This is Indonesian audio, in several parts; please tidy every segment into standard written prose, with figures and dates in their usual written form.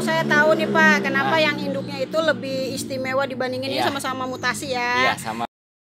saya tahu nih Pak, kenapa yang induknya itu lebih istimewa dibandingin ini Iya. sama-sama mutasi ya. Iya, sama.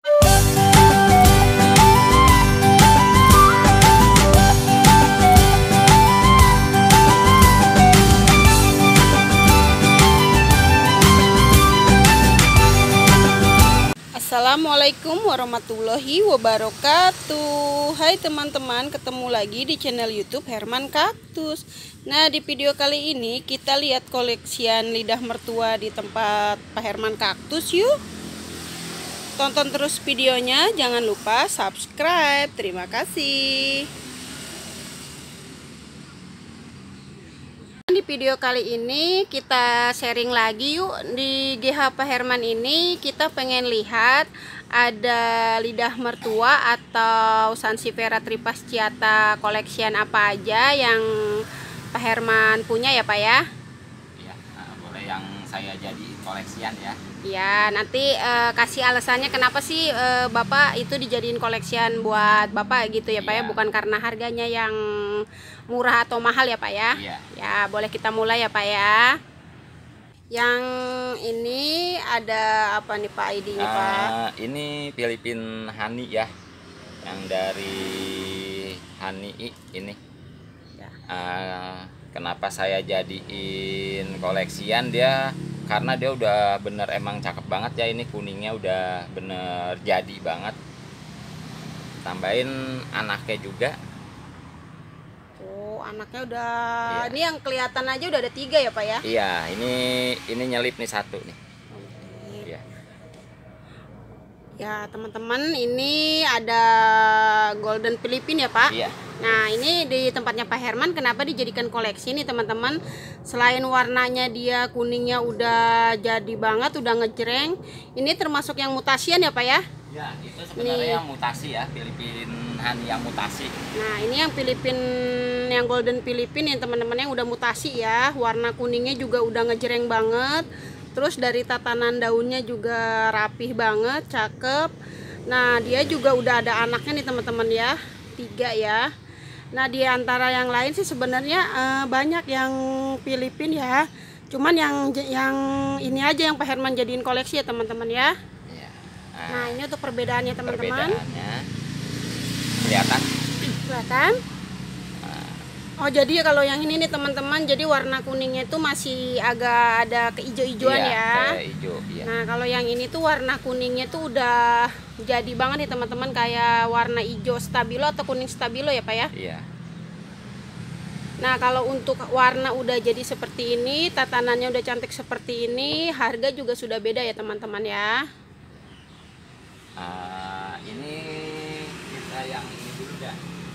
Assalamualaikum warahmatullahi wabarakatuh. Hai teman-teman, ketemu lagi di channel YouTube Herman Kaktus. Nah, di video kali ini kita lihat koleksian lidah mertua di tempat Pak Herman Kaktus yuk. Tonton terus videonya, jangan lupa subscribe. Terima kasih. Di video kali ini kita sharing lagi yuk. Di GH Pak Herman ini kita pengen lihat ada lidah mertua atau Sansevieria trifasciata koleksian apa aja yang Pak Herman punya ya Pak ya. Iya, boleh yang saya jadi koleksian ya. Ya, nanti kasih alasannya kenapa sih Bapak itu dijadiin koleksian buat Bapak gitu ya Pak ya, bukan karena harganya yang murah atau mahal ya Pak ya. Iya. Ya, boleh kita mulai ya Pak ya. Yang ini ada apa nih Pak ID-nya Pak? Ini Filipin Hani ya, yang dari Hani ini. Ya. Kenapa saya jadiin koleksian dia? Karena dia udah bener emang cakep banget ya, ini kuningnya udah bener jadi banget. Tambahin anaknya juga. Oh, anaknya udah, Iya. ini yang kelihatan aja udah ada 3 ya Pak ya? Iya, ini nyelip nih 1 nih. Iya. Ya teman-teman, ini ada Golden Philippine ya Pak. Iya. Nah, ini di tempatnya Pak Herman kenapa dijadikan koleksi nih teman-teman. Selain warnanya dia kuningnya udah jadi banget, udah ngejreng. Ini termasuk yang mutasian ya Pak ya? Ya, itu sebenarnya yang mutasi ya, Filipin Hani yang mutasi. Nah, ini yang Philippine, yang Golden Philippine yang teman-teman yang udah mutasi ya. Warna kuningnya juga udah ngejreng banget. Terus dari tatanan daunnya juga rapih banget, cakep. Nah, dia juga udah ada anaknya nih teman-teman ya, 3 ya. Nah, di antara yang lain sih sebenarnya banyak yang Filipin ya. Cuman yang ini aja yang Pak Herman jadiin koleksi ya teman-teman ya. Iya. Nah, ini untuk perbedaannya teman-teman. Perbedaannya kelihatan. Kelihatan? Oh, jadi kalau yang ini nih teman-teman, jadi warna kuningnya itu masih agak ada keijo-ijoan ya. Kayak hijau, iya. Nah, kalau yang ini tuh warna kuningnya tuh udah jadi banget nih teman-teman, kayak warna hijau stabilo atau kuning stabilo ya Pak ya. Iya. Nah, kalau untuk warna udah jadi seperti ini, tatanannya udah cantik seperti ini, harga juga sudah beda ya teman-teman ya. Ini kita yang ini dulu dah.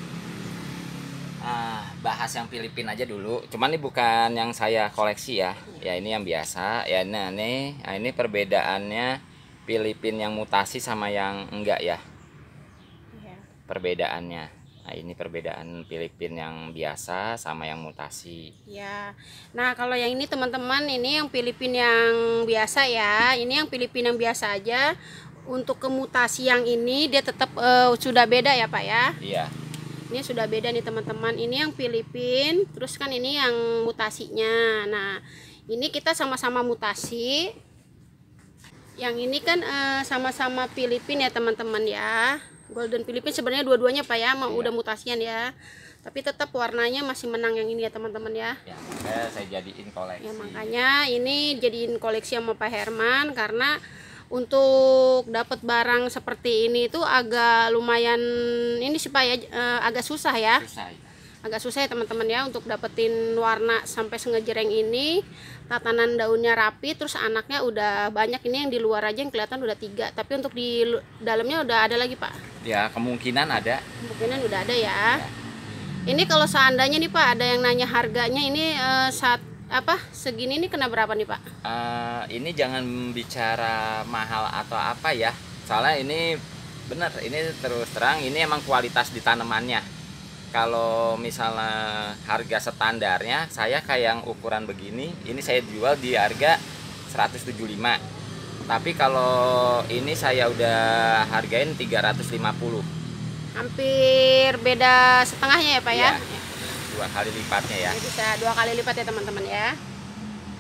Bahas yang Filipin aja dulu. Cuman ini bukan yang saya koleksi ya. Ya ini yang biasa. Ya ini perbedaannya Filipin yang mutasi sama yang enggak ya. Perbedaannya. Nah, ini perbedaan Filipin yang biasa sama yang mutasi. Ya. Nah, kalau yang ini teman-teman, ini yang Filipin yang biasa ya. Ini yang Filipin yang biasa aja. Untuk kemutasi yang ini dia tetap sudah beda ya Pak ya. Iya. Ini sudah beda nih teman-teman. Ini yang Filipin, terus kan ini yang mutasinya. Nah, ini kita sama-sama mutasi. Yang ini kan sama-sama Filipin ya teman-teman ya. Golden Philippine sebenarnya dua-duanya Pak ya, mau udah mutasian ya. Tapi tetap warnanya masih menang yang ini ya teman-teman ya. Ya, saya jadiin koleksi. Ya makanya ini jadiin koleksi sama Pak Herman, karena untuk dapat barang seperti ini itu agak lumayan ini sih Pak ya, agak susah ya. Susah ya. Agak susah ya teman-teman ya untuk dapetin warna sampai sengejreng ini. Tatanan daunnya rapi, terus anaknya udah banyak. Ini yang di luar aja yang kelihatan udah 3, tapi untuk di dalamnya udah ada lagi Pak. Ya, kemungkinan ada. Kemungkinan udah ada ya. Ini kalau seandainya nih Pak ada yang nanya harganya, ini segini nih kena berapa nih Pak? Ini jangan bicara mahal atau apa ya. Soalnya ini bener, ini terus terang ini emang kualitas di tanamannya. Kalau misalnya harga standarnya saya kayak yang ukuran begini, ini saya jual di harga 175. Tapi kalau ini saya udah hargain 350. Hampir beda setengahnya ya Pak ya? Iya, 2 kali lipatnya ya. Ini bisa 2 kali lipat ya teman-teman ya.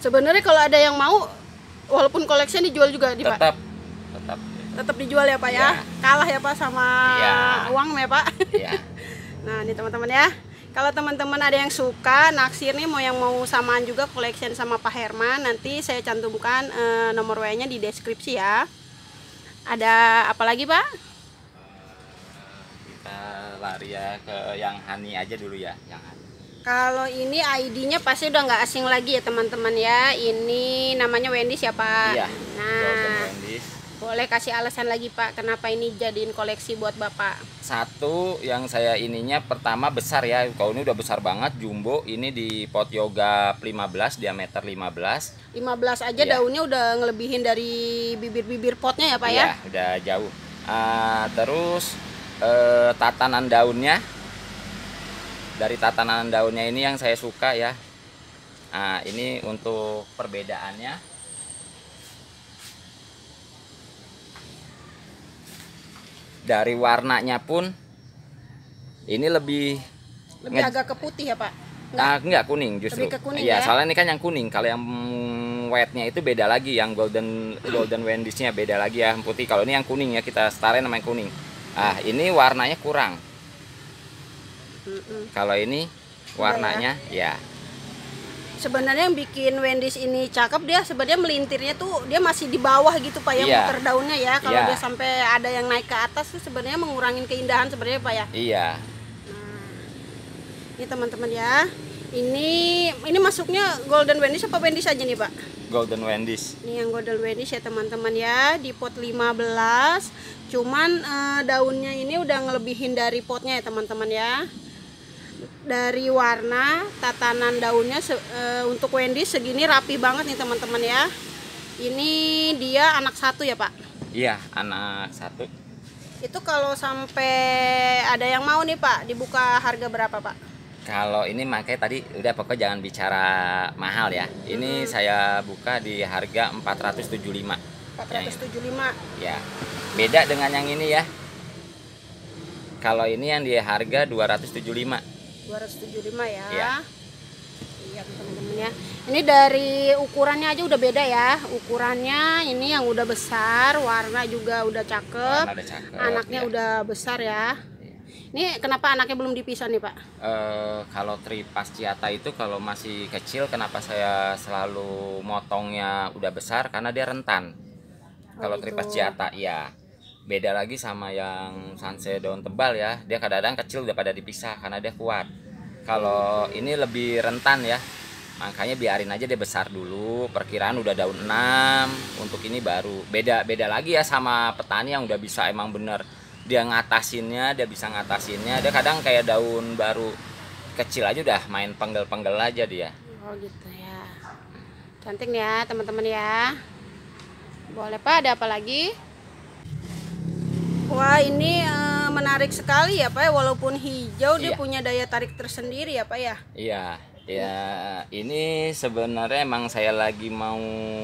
Sebenarnya kalau ada yang mau, walaupun koleksinya dijual juga nih Pak. Tetap Dijual ya Pak ya. Kalah ya Pak sama uang ya Pak. Iya. Nah ini teman-teman ya, kalau teman-teman ada yang suka naksir nih, mau samaan juga collection sama Pak Herman, nanti saya cantumkan nomor WA-nya di deskripsi ya. Ada apa lagi Pak? Kita lari ya ke yang Hani aja dulu ya, yang Hani. Kalau ini ID-nya pasti udah nggak asing lagi ya teman-teman ya. Ini namanya Wendys ya Pak. Iya. Nah, boleh kasih alasan lagi Pak, kenapa ini jadiin koleksi buat Bapak? Satu yang saya ininya pertama besar ya. Kalau ini udah besar banget, jumbo. Ini di pot yoga 15, diameter 15. 15 aja daunnya udah ngelebihin dari bibir-bibir potnya ya Pak ya? Iya, udah jauh. Terus tatanan daunnya, dari tatanan daunnya ini yang saya suka ya. Nah, ini untuk perbedaannya. Dari warnanya pun ini lebih agak ke putih ya Pak? Enggak kuning justru. Lebih ke kuning ya? Ya, soalnya ini kan yang kuning. Kalau yang white-nya itu beda lagi, yang golden Wendys-nya beda lagi ya, putih. Kalau ini yang kuning ya, kita setarain sama yang kuning. Ini warnanya kurang. Kalau ini warnanya ya. Sebenarnya yang bikin Wendys ini cakep, dia sebenarnya melintirnya tuh dia masih di bawah gitu Pak ya, muter daunnya ya. Kalau dia sampai ada yang naik ke atas tuh sebenarnya mengurangin keindahan sebenarnya Pak ya. Iya. Ini teman-teman ya. Ini masuknya golden Wendys apa Wendys aja nih Pak? Golden Wendys. Ini yang golden Wendys ya teman-teman ya, di pot 15. Cuman daunnya ini udah ngelebihin dari potnya ya teman-teman ya. Dari warna, tatanan daunnya untuk Wendys segini rapi banget nih teman-teman ya. Ini dia anak satu ya Pak? Iya, anak satu. Itu kalau sampai ada yang mau nih Pak, dibuka harga berapa Pak? Kalau ini makanya tadi udah pokoknya jangan bicara mahal ya. Ini saya buka di harga 475. 475. Ya. Beda dengan yang ini ya. Kalau ini yang di harga 275. 275 ya. Iya. Iya teman-teman ya. Ini dari ukurannya aja udah beda ya. Ukurannya ini yang udah besar, warna juga udah cakep. Anaknya udah besar ya. Ini kenapa anaknya belum dipisah nih Pak? Kalau tripas Ciata itu kalau masih kecil, kenapa saya selalu motongnya udah besar? Karena dia rentan. Kalau tripas Ciata ya. Beda lagi sama yang Sanse daun tebal ya. Dia kadang-kadang kecil udah pada dipisah karena dia kuat. Kalau ini lebih rentan ya. Makanya biarin aja dia besar dulu. Perkiraan udah daun 6. Untuk ini baru. Beda lagi ya sama petani yang udah bisa emang bener dia ngatasinnya, dia bisa ngatasinnya. Dia kadang kayak daun baru kecil aja udah main penggel-penggel aja dia. Oh gitu ya. Cantik nih ya teman-teman ya. Boleh Pak, ada apa lagi? Wah ini menarik sekali ya Pak ya, walaupun hijau dia punya daya tarik tersendiri ya Pak ya. Iya, ya ini sebenarnya emang saya lagi mau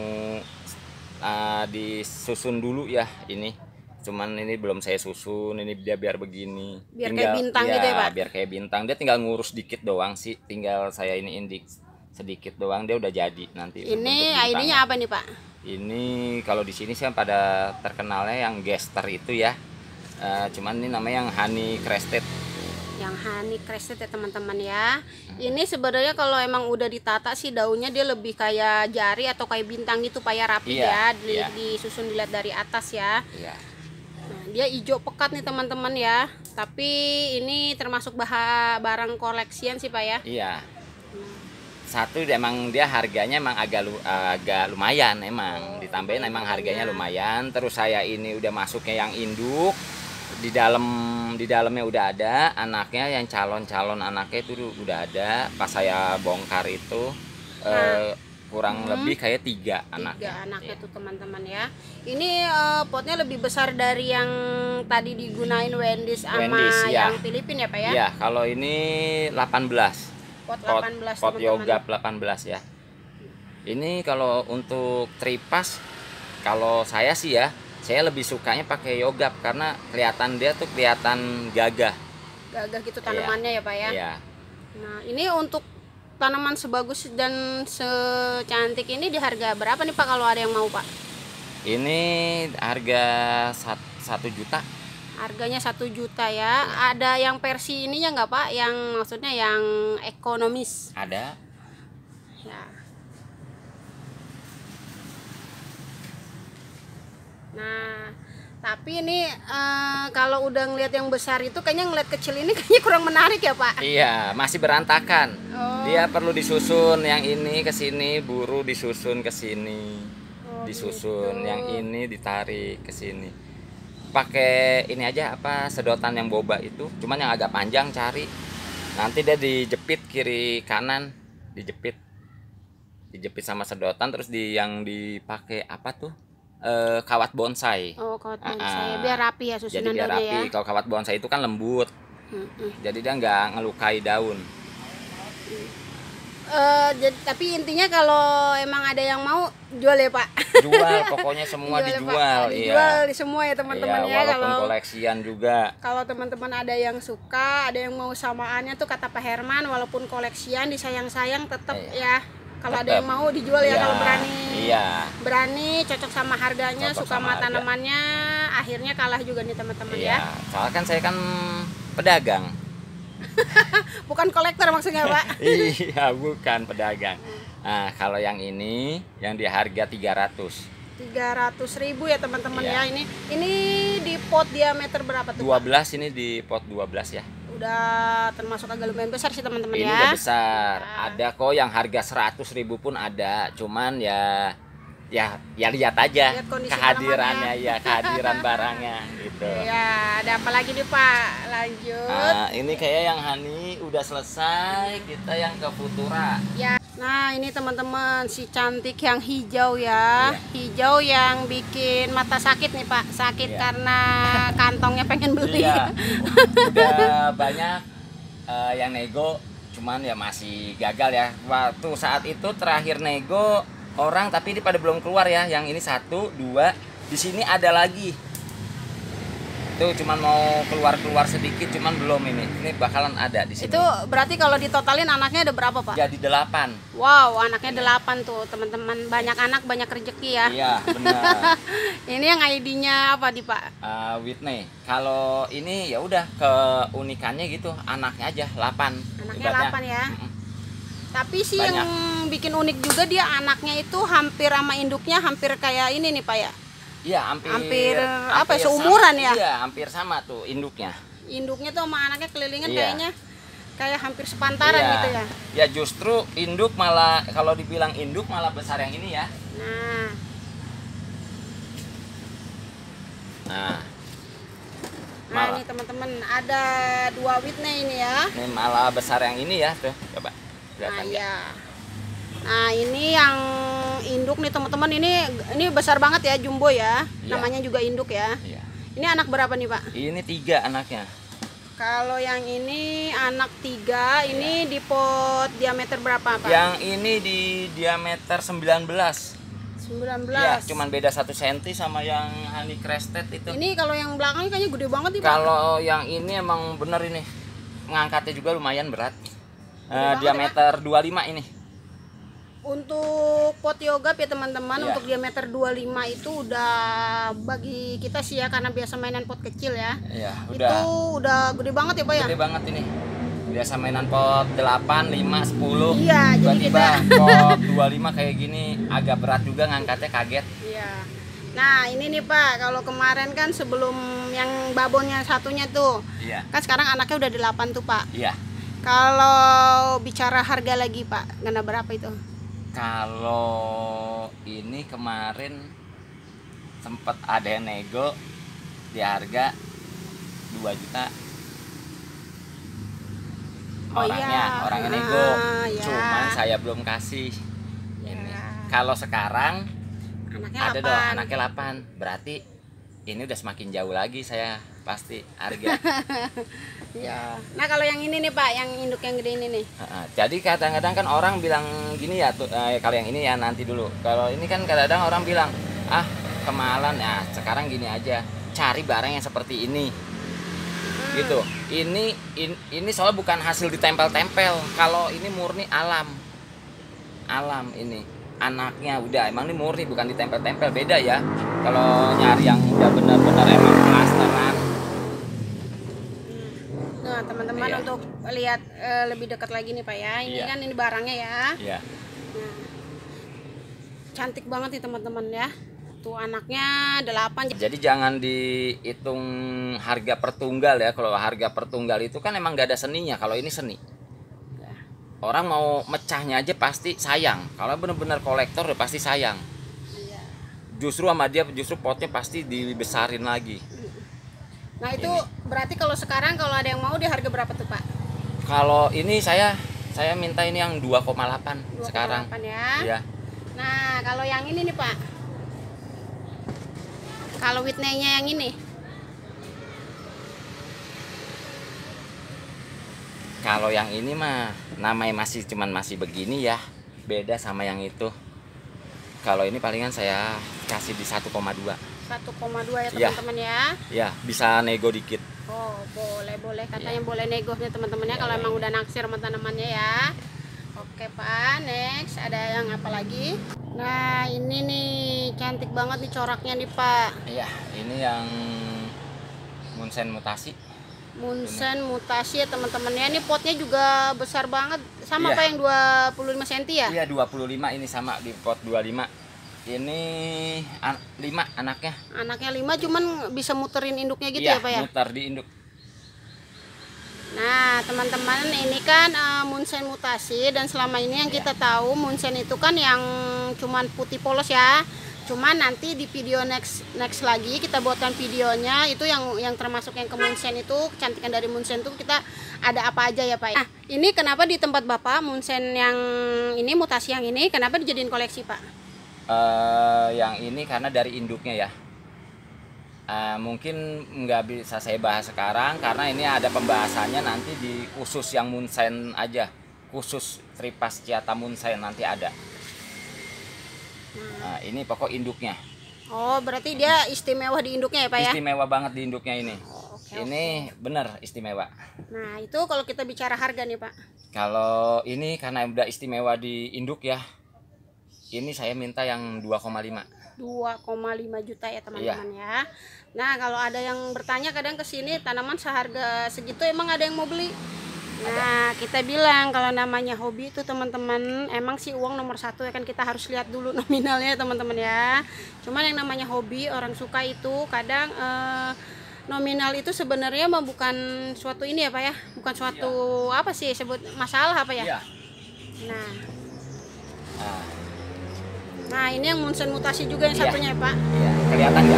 disusun dulu ya ini. Cuman ini belum saya susun, ini dia biar begini. Biar kayak bintang gitu ya Pak? Biar kayak bintang, dia tinggal ngurus dikit doang sih. Tinggal saya ini indik sedikit doang, dia udah jadi nanti. Ini ID-nya apa nih Pak? Ini kalau di sini sih pada terkenalnya yang Gester itu ya. Cuman ini namanya yang Honey Crested. Yang Honey Crested ya teman-teman ya. Ini sebenarnya kalau emang udah ditata sih daunnya dia lebih kayak jari atau kayak bintang gitu Pak ya, rapi ya. Disusun dilihat dari atas ya. Iya. Nah, dia hijau pekat nih teman-teman ya. Tapi ini termasuk barang koleksian sih Pak ya. Iya. Satu emang dia harganya emang agak lumayan emang. Ditambahin emang harganya lumayan. Terus saya ini udah masuknya yang induk. Di dalamnya udah ada anaknya, yang calon anaknya itu udah ada. Pas saya bongkar itu kurang lebih kayak 3 anaknya. 3 anaknya tuh teman-teman ya. Ini potnya lebih besar dari yang tadi digunain Wendys sama yang Filipin ya Pak ya? Iya, kalau ini 18. Pot 18 pot yoga 18 ya. Ini kalau untuk tripas, kalau saya sih ya, saya lebih sukanya pakai yoga karena kelihatan dia tuh kelihatan gagah. Gagah gitu tanamannya ya Pak ya. Iya. Nah, ini untuk tanaman sebagus dan secantik ini di harga berapa nih Pak kalau ada yang mau Pak? Ini harga 1 juta. Harganya 1 juta ya. Ada yang versi ininya nggak Pak? Yang maksudnya yang ekonomis? Ada. Ya. Nah, tapi ini kalau udah ngeliat yang besar itu kayaknya ngeliat kecil ini kayaknya kurang menarik ya Pak? Iya, masih berantakan. Oh. Dia perlu disusun, yang ini ke sini, buru disusun ke sini. Oh, Disusun, gitu. yang ini ditarik ke sini. Pakai ini aja apa sedotan yang boba itu, cuman yang agak panjang cari. Nanti dia dijepit kiri kanan, dijepit. Dijepit sama sedotan terus yang dipakai apa tuh? Kawat bonsai. Oh, kawat bonsai. Biar rapi ya Jadi susunan biar daunnya rapi. ya. Kalau kawat bonsai itu kan lembut. Jadi dia nggak ngelukai daun. Tapi intinya kalau emang ada yang mau jual ya Pak. Jual, pokoknya semua Jual ya, Pak. dijual. Dijual Iya. di semua ya teman-teman Iya, ya. walaupun Kalau koleksian juga. kalau teman-teman ada yang suka, ada yang mau samaannya tuh kata Pak Herman, walaupun koleksian disayang-sayang tetap Iya. ya. Kalau ada yang mau dijual ya, Iya, kalau berani. iya. Berani, cocok sama harganya, Cocok suka sama sama harga. tanamannya, akhirnya kalah juga nih teman-teman Iya, ya. soalnya kan saya kan pedagang. Bukan kolektor maksudnya Pak. Iya, bukan pedagang. Nah, kalau yang ini yang di harga 300. 300.000 ya teman-teman Iya. ya. Ini di pot diameter berapa tuh Pak? 12 ini di pot 12 ya. Udah termasuk agak lumayan besar sih teman-teman Ini ya. udah besar. Ada kok yang harga 100.000 pun ada. Cuman ya lihat aja Lihat kondisi kehadirannya ya, kehadiran barangnya gitu. Ya, ada apa lagi nih Pak? Lanjut. Nah, ini kayak yang Hani udah selesai, kita yang ke Futura. Ya. Nah, ini teman-teman si cantik yang hijau ya. Iya. Hijau yang bikin mata sakit nih Pak. Sakit Iya. karena kantongnya pengen beli. Iya. Udah banyak yang nego, cuman ya masih gagal ya. Waktu saat itu terakhir nego orang, tapi ini pada belum keluar ya. Yang ini 1, 2, di sini ada lagi. Itu cuman mau keluar sedikit, cuman belum ini. Ini bakalan ada di sini. Itu berarti kalau ditotalin anaknya ada berapa Pak? Jadi 8. Wow, anaknya 8 tuh teman-teman. Banyak anak, banyak rezeki ya. Iya, benar. Ini yang ID-nya apa di Pak? Whitney. Kalau ini ya udah keunikannya gitu, anaknya aja 8. Anaknya Ibaratnya. 8 ya. Tapi sih Banyak. yang bikin unik juga dia anaknya itu hampir sama induknya hampir kayak ini nih Pak ya. Iya, Hampir apa ya, seumuran sama, ya? Iya, hampir sama tuh induknya. Induknya tuh sama anaknya kelilingan Iya. kayaknya kayak hampir sepantaran Iya. gitu ya. Ya justru induk malah, kalau dibilang induk malah besar yang ini ya. Nah, Nah, nah malah ini teman-teman ada 2 Whitney ini ya. ini malah besar yang ini ya tuh. Coba Nah, kelihatan nggak? ya. Nah, ini yang induk nih teman-teman, ini besar banget ya, jumbo ya. Iya. Namanya juga induk ya. Iya. Ini anak berapa nih Pak? Ini 3 anaknya. Kalau yang ini anak 3, ini di pot diameter berapa Pak? Yang ini di diameter 19. 19. Ya, cuman beda 1 cm sama yang honey crested itu. Ini kalau yang belakangnya kayaknya gede banget nih Pak. Kalau yang ini emang bener ini. Ngangkatnya juga lumayan berat. banget Diameter 25 ini. Untuk pot yoga ya teman-teman, Iya. untuk diameter 25 itu udah bagi kita sih ya, karena biasa mainan pot kecil ya. Iya, Itu udah gede banget ya Pak ya? gede banget ini. Biasa mainan pot 8, 5, 10. Iya, jadi Tiba-tiba pot 25 kayak gini agak berat juga ngangkatnya, kaget. Iya. Nah, ini nih Pak, kalau kemarin kan sebelum yang babonnya satunya tuh, Iya. kan sekarang anaknya udah 8 tuh Pak. Iya. Kalau bicara harga lagi Pak, ngena berapa itu? Kalau ini kemarin sempet ada yang nego di harga 2 juta. Oh Orangnya iya. nego. Ya. Cuman saya belum kasih. Ini. Ya. Kalau sekarang Anaknya ada 8. dong, anaknya 8. Berarti ini udah semakin jauh lagi saya pasti harga. Ya. Nah, kalau yang ini nih Pak, yang induk yang gede ini nih. Jadi kadang-kadang kan orang bilang gini ya, kalau yang ini ya nanti dulu. Kalau ini kan kadang-kadang orang bilang, ah kemahalan ya. Sekarang gini aja, cari barang yang seperti ini. gitu. Ini soalnya bukan hasil ditempel-tempel. Kalau ini murni alam. Alam ini. Anaknya udah emang ini murni bukan ditempel-tempel, beda ya. Kalau nyari yang udah benar-benar emang plasteran. Nah, teman-teman Iya. untuk lihat lebih dekat lagi nih Pak ya. Ini Iya. kan ini barangnya ya. Iya. Nah, cantik banget nih teman-teman ya. Tuh anaknya 8. Jadi jangan dihitung harga per tunggal ya. Kalau harga per tunggal itu kan emang gak ada seninya. Kalau ini seni. Orang mau mecahnya aja pasti sayang. Kalau bener-bener kolektor udah pasti sayang. Iya. Justru sama dia justru potnya pasti dibesarin lagi. Nah, itu Ini. berarti kalau sekarang kalau ada yang mau di harga berapa tuh Pak? Kalau ini saya minta ini yang 2,8 sekarang. 2,8 ya. Iya. Nah, kalau yang ini nih Pak. Kalau Whitney-nya yang ini. Kalau yang ini mah namanya masih begini ya. Beda sama yang itu. Kalau ini palingan saya kasih di 1,2. 1,2 ya Iya. teman-teman ya. Ya, bisa nego dikit. Oh, boleh katanya Iya. boleh nego nih teman-temannya Iya, kalau iya, emang iya. udah naksir sama tanamannya ya. Oke Pak, next ada yang apa lagi? Nah, ini nih cantik banget nih coraknya nih Pak. Iya, ini yang Munsen mutasi. Munsen mutasi ya teman-temannya. Ini potnya juga besar banget. Sama Iya. Pak yang 25 cm ya? Iya, 25 ini sama di pot 25. Ini 5 anaknya. Anaknya 5 cuman bisa muterin induknya gitu Iya, ya Pak ya? mutar di induk. Nah teman-teman ini kan Munsen mutasi, dan selama ini yang kita tahu Munsen itu kan yang cuman putih polos ya. Cuman nanti di video next lagi kita buatkan videonya itu yang termasuk yang ke Munsen itu, kecantikan dari Munsen itu kita ada apa aja ya Pak ya. Nah ini kenapa di tempat Bapak Munsen yang ini mutasi yang ini kenapa dijadiin koleksi Pak? Yang ini karena dari induknya ya. Mungkin nggak bisa saya bahas sekarang karena ini ada pembahasannya nanti di khusus yang Munsen aja, khusus Tripasciata Munsen nanti ada. Nah, ini pokok induknya. Oh berarti dia istimewa di induknya ya Pak ya? Istimewa banget di induknya ini. Oh, oke, Ini bener istimewa. Nah itu kalau kita bicara harga nih Pak. Kalau ini karena udah istimewa di induk ya. Ini saya minta yang 2,5. 2,5 juta ya teman-teman ya. Nah kalau ada yang bertanya kadang ke sini tanaman seharga segitu emang ada yang mau beli? Nah kita bilang kalau namanya hobi itu teman-teman emang sih uang nomor satu ya kan, kita harus lihat dulu nominalnya teman-teman ya. Cuman yang namanya hobi orang suka itu kadang nominal itu sebenarnya mah bukan suatu ini ya Pak ya, bukan suatu apa sih sebut masalah apa ya. Iya. Nah, Nah, nah ini yang Munsen mutasi juga yang Iya. satunya ya Pak. iya, kelihatan nggak?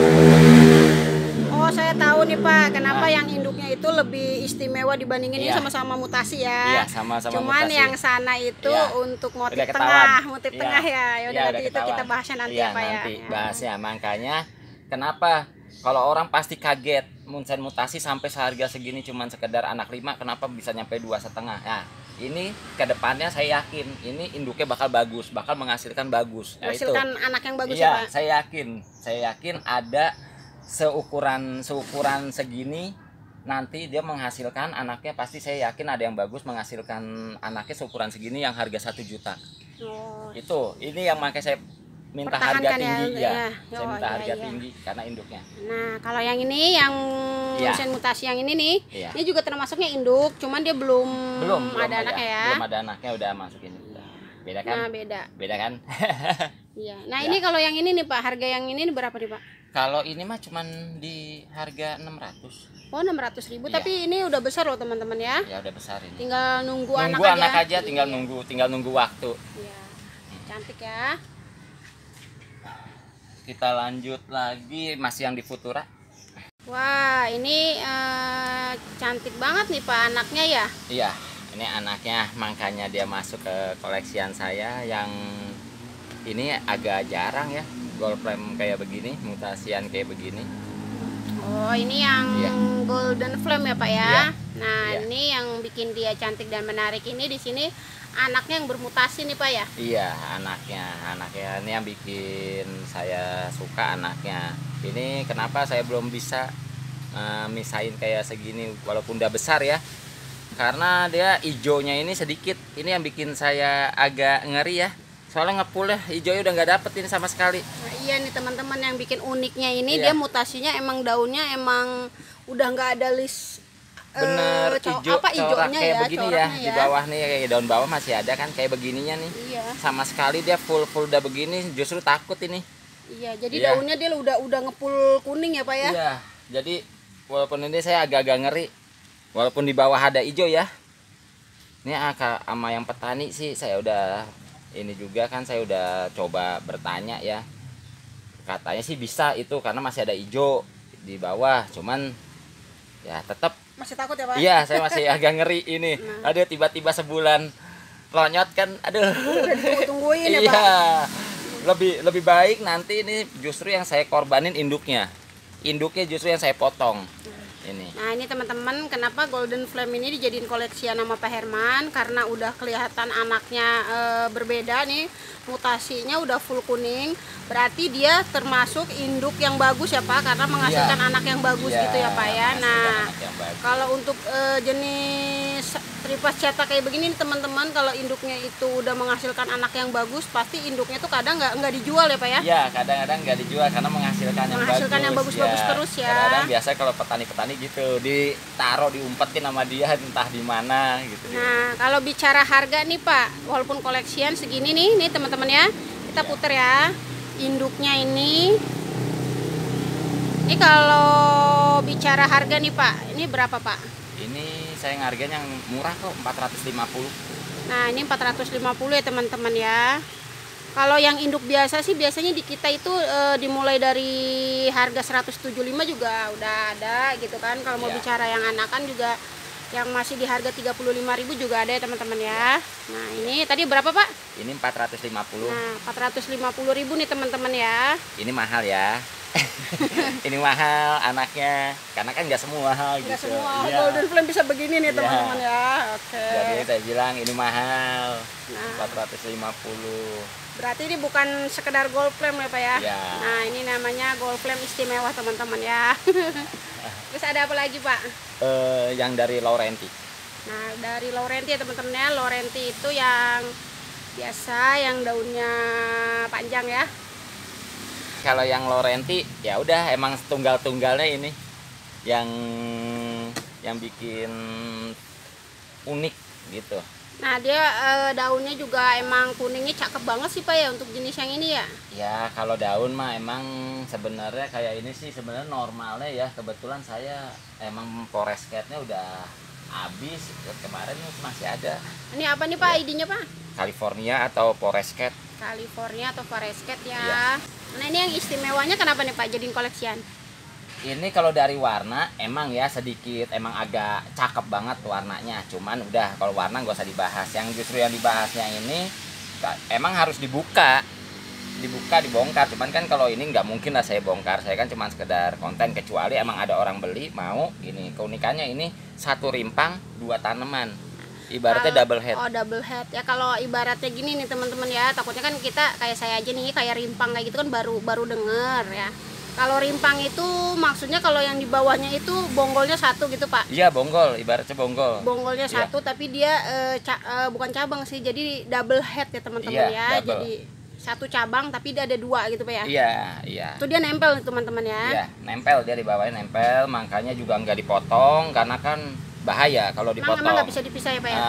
Oh saya tahu nih Pak, kenapa yang induknya itu lebih istimewa dibandingin ini Iya. sama-sama mutasi ya. Iya, sama-sama Cuman mutasi. yang sana itu Iya. untuk motif Udah tengah, ketahuan. motif Iya. tengah ya. Ya Iya, udah nanti itu ketahuan. kita bahasnya nanti Iya, ya Pak ya. nanti Ya. bahasnya. Makanya kenapa kalau orang pasti kaget Munsen mutasi sampai seharga segini cuman sekedar anak 5, kenapa bisa nyampe 2,5? Nah, ini kedepannya saya yakin ini induknya bakal bagus, bakal menghasilkan bagus. Nah, itu. Menghasilkan anak yang bagus Iya, ya Pak. saya yakin ada seukuran segini nanti dia menghasilkan anaknya, pasti saya yakin ada yang bagus menghasilkan anaknya seukuran segini yang harga 1 juta. Oh, Itu ini yang makanya saya minta harga Pertahankan tinggi ya, ya. ya. Saya Oh, minta iya, harga iya. tinggi karena induknya. nah kalau yang ini yang Iya. Munsen mutasi yang ini nih, Iya. ini juga termasuknya induk, cuman dia belum Belum ada anaknya ya. Belum ada anaknya udah masukin. Beda kan? Nah beda. Beda kan? Iya. Nah Ya. ini kalau yang ini nih Pak, harga yang ini berapa nih Pak? Kalau ini mah cuman di harga 600. Oh 600.000, Iya. tapi ini udah besar loh teman-teman ya. Ya udah besar ini. Tinggal nunggu Nunggu anak anak aja, Iya. tinggal nunggu waktu. Iya. Cantik ya. Kita lanjut lagi, masih yang di Futura. Wah ini cantik banget nih Pak anaknya ya. Iya, ini anaknya, makanya dia masuk ke koleksian saya. Yang ini agak jarang ya, gold flame kayak begini, mutasian kayak begini. Oh ini yang Iya. golden flame ya Pak ya. Iya. Nah Iya. ini yang bikin dia cantik dan menarik ini di sini anaknya yang bermutasi nih Pak ya. Iya, anaknya ini yang bikin saya suka anaknya. Ini kenapa saya belum bisa misain kayak segini walaupun udah besar ya, karena dia hijaunya ini sedikit. Ini yang bikin saya agak ngeri ya, soalnya ngepul ya hijaunya udah nggak dapet ini sama sekali. Nah, iya nih teman-teman, yang bikin uniknya ini Iya. dia mutasinya emang daunnya emang udah nggak ada list Bener, hijau apa corak hijaunya kayak ya, begini ya, coraknya di bawah nih kayak daun bawah masih ada kan kayak begininya nih. Iya. Sama sekali dia full udah begini, justru takut ini. Iya, jadi Iya. daunnya dia udah ngepul kuning ya Pak ya. Iya, jadi walaupun ini saya agak-agak ngeri, walaupun di bawah ada hijau ya. Ini sama yang petani sih saya udah ini juga kan, saya udah coba bertanya ya. Katanya sih bisa itu karena masih ada hijau di bawah, cuman ya tetap. Masih takut ya Pak? Iya, saya masih agak ngeri ini. Nah. Aduh, tiba-tiba sebulan lonyot kan, aduh. Udah ditunggu-tungguin ya Pak. Iya, lebih baik nanti ini justru yang saya korbanin induknya justru yang saya potong ini. Nah ini teman-teman, kenapa Golden Flame ini dijadiin koleksian sama Pak Herman, karena udah kelihatan anaknya berbeda nih, mutasinya udah full kuning, berarti dia termasuk induk yang bagus ya Pak, karena menghasilkan anak yang bagus gitu ya Pak ya. Nah kalau untuk jenis tripas cetak kayak begini nih teman-teman, kalau induknya itu udah menghasilkan anak yang bagus, pasti induknya tuh kadang nggak dijual ya Pak ya. Iya, kadang-kadang nggak dijual karena menghasilkan yang bagus-bagus ya. Terus ya. Kadang-kadang biasa kalau petani-petani gitu ditaruh diumpetin sama dia entah di mana gitu. Nah kalau bicara harga nih Pak, walaupun koleksian segini nih teman-teman ya, kita puter ya induknya ini kalau bicara harga nih Pak, ini berapa Pak? Ini saya ngargain yang murah kok, 450. Nah ini 450 ya teman-teman ya. Kalau yang induk biasa sih biasanya di kita itu dimulai dari harga 175 juga udah ada gitu kan. Kalau mau bicara yang anakan juga yang masih di harga 35.000 juga ada ya teman-teman ya. Nah ini tadi berapa Pak? Ini 450. Nah 450.000 nih teman-teman ya. Ini mahal ya. Ini mahal anaknya, karena kan nggak semua mahal Nggak gitu. semua Iya. Golden Flame bisa begini nih Iya. teman-teman ya. Oke. Jadi saya bilang ini mahal. Nah 450. berarti ini bukan sekedar Gold Flame ya Pak ya. Iya. Nah ini namanya Gold Flame istimewa teman-teman ya. Terus ada apa lagi Pak? Yang dari Laurenti. Nah dari Laurenti ya teman-teman ya. Laurenti itu yang biasa, yang daunnya panjang ya. Kalau yang Laurenti ya udah emang tunggal-tunggalnya ini yang bikin unik gitu. Nah dia daunnya juga emang kuningnya cakep banget sih Pak ya untuk jenis yang ini ya. Ya kalau daun mah emang sebenarnya kayak ini sih sebenarnya normalnya ya. Kebetulan saya emang Forest-nya udah habis, kemarin masih ada. Ini apa nih Pak Ya. ID-nya Pak? California atau Forest Cat. California atau Forest ya. Iya. Nah ini yang istimewanya kenapa nih Pak jadiin koleksian? Ini kalau dari warna emang ya sedikit emang agak cakep banget warnanya. Cuman udah kalau warna gak usah dibahas. Yang justru yang dibahasnya ini emang harus dibongkar. Cuman kan kalau ini nggak mungkin lah saya bongkar. Saya kan cuma sekedar konten, kecuali emang ada orang beli mau ini. Keunikannya ini satu rimpang dua tanaman. Ibaratnya double head. Oh double head ya. Kalau ibaratnya gini nih teman-teman ya, takutnya kan kita kayak saya aja nih kayak rimpang kayak gitu kan baru denger ya. Kalau rimpang itu maksudnya kalau yang di bawahnya itu bonggolnya satu gitu Pak. Iya bonggol, ibaratnya bonggol. Bonggolnya Iya. satu tapi dia bukan cabang sih, jadi double head ya teman-teman Iya, ya. double. Jadi satu cabang tapi dia ada dua gitu Pak ya. Iya. Itu dia nempel nih teman-teman ya. Iya, nempel dia di bawahnya nempel, makanya juga nggak dipotong karena kan bahaya kalau dipotong. Emang nggak bisa dipisah ya Pak ya?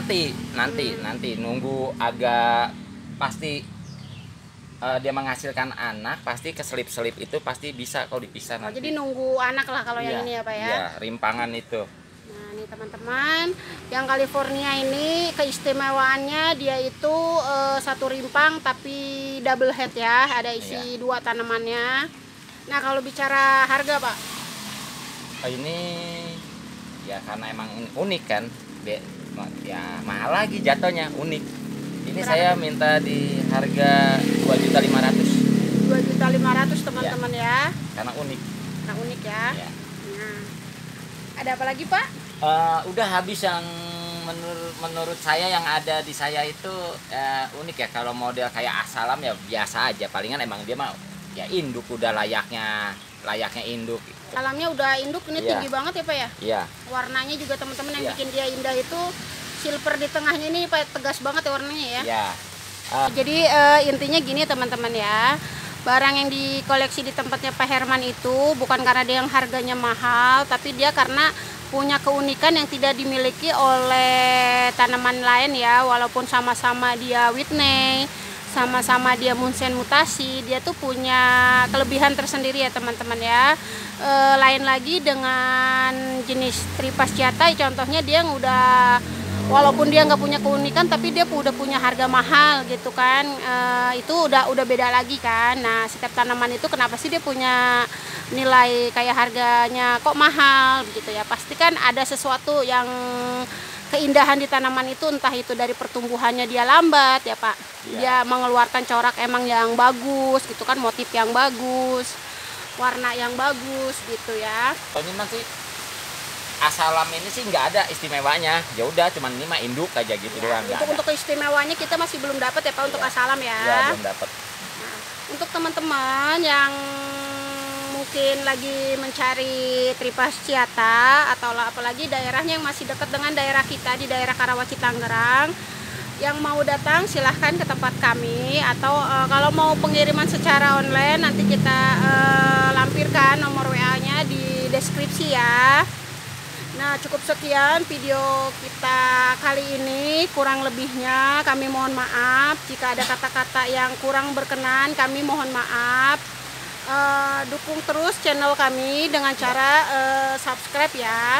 Nanti nunggu agak pasti dia menghasilkan anak, pasti keselip-selip itu pasti bisa kalau dipisah Oh, nanti. jadi nunggu anak lah kalau yang Iya, ini ya Pak ya. Iya, rimpangan itu. Nah ini teman-teman, yang California ini keistimewaannya dia itu satu rimpang tapi double head ya, ada isi dua tanamannya. Nah kalau bicara harga Pak, Ini ya karena emang unik kan, ya mahal lagi jatuhnya, unik. Ini berapa saya minta di harga 2.500.000 2.500.000 teman-teman ya, karena unik. nah unik ya. Ya. Nah ada apa lagi Pak? Udah habis yang menurut saya yang ada di saya itu unik ya. Kalau model kayak asalam ya biasa aja, palingan emang dia mah ya induk udah layaknya layaknya induk. Alamnya udah induk, ini Iya. tinggi banget ya Pak ya. Iya. Warnanya juga teman-teman yang Iya. bikin dia indah itu silver di tengahnya ini Pak, tegas banget ya warnanya ya. Iya. Jadi intinya gini teman-teman ya, barang yang dikoleksi di tempatnya Pak Herman itu bukan karena dia yang harganya mahal, tapi dia karena punya keunikan yang tidak dimiliki oleh tanaman lain ya. Walaupun sama-sama dia Whitney, sama-sama dia Munson mutasi, dia tuh punya kelebihan tersendiri ya teman-teman ya. Lain lagi dengan jenis Tripasciata, contohnya dia yang udah, walaupun dia nggak punya keunikan tapi dia udah punya harga mahal gitu kan. Itu udah beda lagi kan. Nah, setiap tanaman itu kenapa sih dia punya nilai kayak harganya kok mahal gitu ya, pasti kan ada sesuatu yang keindahan di tanaman itu, entah itu dari pertumbuhannya dia lambat ya Pak, dia mengeluarkan corak emang yang bagus gitu kan, motif yang bagus, warna yang bagus gitu ya. Ini masih asalam ini sih nggak ada istimewanya, ya udah cuman ini mah induk aja gitu doang. Untuk keistimewanya kita masih belum dapat ya Pak untuk asalam ya. Ya belum dapat. Nah, untuk teman-teman yang mungkin lagi mencari Tripasciata atau apalagi daerahnya yang masih dekat dengan daerah kita di daerah Karawaci Tangerang, yang mau datang silahkan ke tempat kami, atau kalau mau pengiriman secara online nanti kita lampirkan nomor WA-nya di deskripsi ya. Nah, cukup sekian video kita kali ini, kurang lebihnya kami mohon maaf. Jika ada kata-kata yang kurang berkenan, kami mohon maaf. Dukung terus channel kami dengan cara subscribe ya.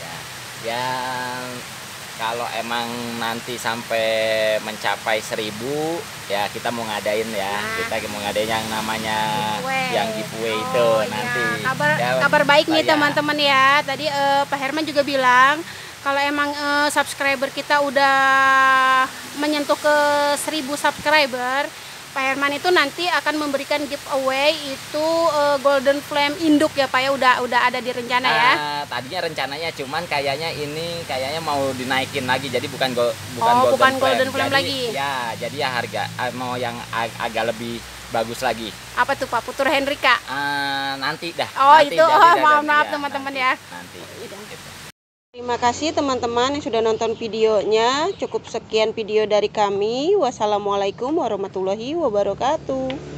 Ya, kalau emang nanti sampai mencapai 1000 ya kita mau ngadain ya. Nah, kita mau ngadain yang namanya giveaway itu nanti. Kabar baik nih teman-teman ya. Tadi Pak Herman juga bilang kalau emang subscriber kita udah menyentuh ke 1000 subscriber, Pak Herman itu nanti akan memberikan giveaway itu golden flame induk ya Pak ya, udah ada di rencana ya. Tadinya rencananya cuman kayaknya mau dinaikin lagi, jadi bukan golden flame jadi, lagi. Ya, jadi ya harga mau yang agak lebih bagus lagi. Apa tuh Pak? Putur Hendrika? Nanti dah. Oh nanti, itu, maaf teman-teman ya. Nanti. Terima kasih teman-teman yang sudah nonton videonya. Cukup sekian video dari kami. Wassalamualaikum warahmatullahi wabarakatuh.